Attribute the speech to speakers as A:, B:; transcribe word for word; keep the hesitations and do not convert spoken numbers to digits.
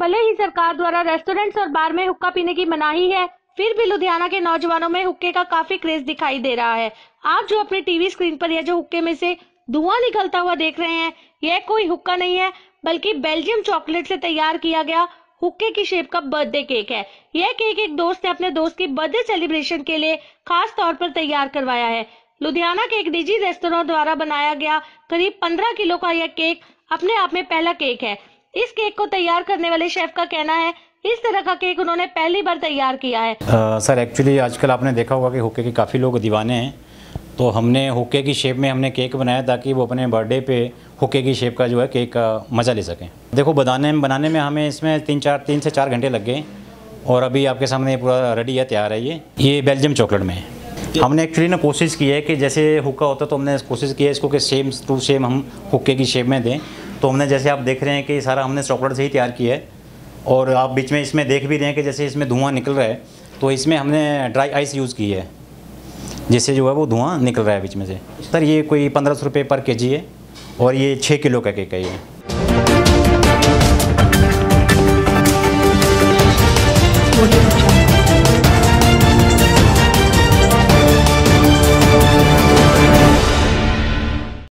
A: भले ही सरकार द्वारा रेस्टोरेंट्स और बार में हुक्का पीने की मनाही है, फिर भी लुधियाना के नौजवानों में हुक्के का काफी क्रेज दिखाई दे रहा है। आप जो अपनी टीवी स्क्रीन पर यह जो हुक्के में से धुआं निकलता हुआ देख रहे हैं, यह कोई हुक्का नहीं है बल्कि बेल्जियम चॉकलेट से तैयार किया गया हुक्के की शेप का बर्थडे केक है। यह केक एक दोस्त ने अपने दोस्त की बर्थडे सेलिब्रेशन के लिए खास तौर पर तैयार करवाया है। लुधियाना के एक निजी रेस्तरां द्वारा बनाया गया करीब पंद्रह किलो का यह केक अपने आप में पहला केक है। इस केक को तैयार करने वाले शेफ का कहना है इस तरह का केक उन्होंने पहली बार तैयार किया है।
B: आ, सर एक्चुअली आजकल आपने देखा होगा कि हुक्के के काफ़ी लोग दीवाने हैं, तो हमने हुक्के की शेप में हमने केक बनाया ताकि वो अपने बर्थडे पे हुक्के की शेप का जो है केक का मज़ा ले सकें। देखो बनाने में बनाने में हमें इसमें तीन चार तीन से चार घंटे लग गए और अभी आपके सामने पूरा रेडी है, तैयार है। ये ये बेल्जियम चॉकलेट में है। हमने एक्चुअली ना कोशिश की है कि जैसे हुक्का होता तो हमने कोशिश की है इसको कि सेम टू सेम हम हुक्के की शेप में दें। तो हमने जैसे आप देख रहे हैं कि सारा हमने चॉकलेट से ही तैयार किया है और आप बीच में इसमें देख भी रहे हैं कि जैसे इसमें धुआं निकल रहा है, तो इसमें हमने ड्राई आइस यूज़ की है जिससे जो है वो धुआं निकल रहा है बीच में से। सर ये कोई पंद्रह सौ रुपये पर केजी है और ये छः किलो का केक है ये।